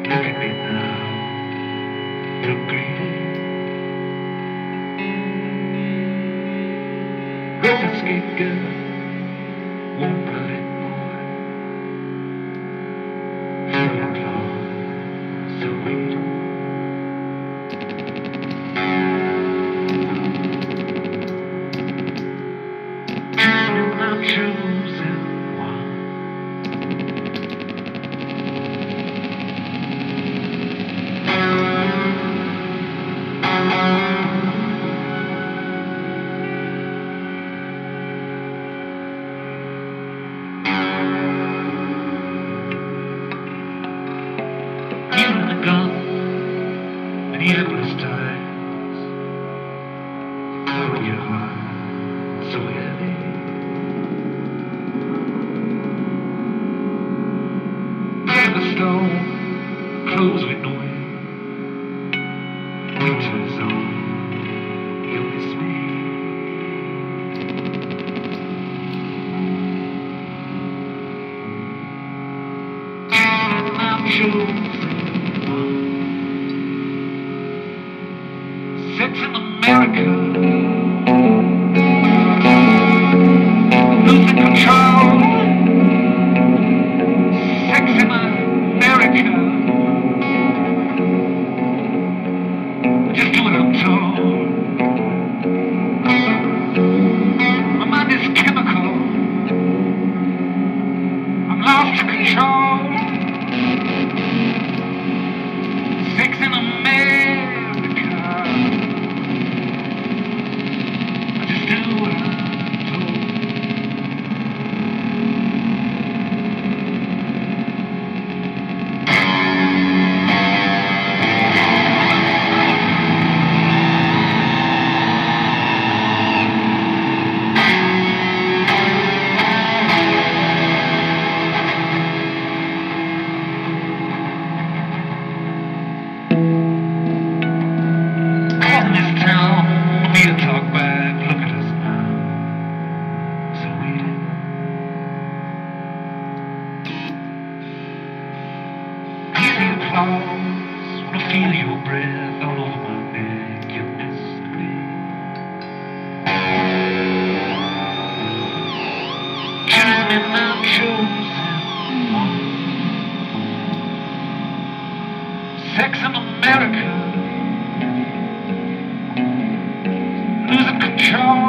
Look at me now, don't greedy. Roller-skate girl, warm-blooded boy, full of claws, so weak. And I'm chosen one. Even the gun and the endless times throw your heart so heavy. And the stone close with no wind. Winter's on, you'll miss me. And I'm chosen. Sex in America, losing control. Sex in America, just do what I'm told. My mind is chemical, I'm lost to control. Sex in America. Talk back, look at us now, so easy. Easy applause, wanna feel your breath all over my neck, you miss me. Choosing and I'm chosen one. Sex in America, losing control.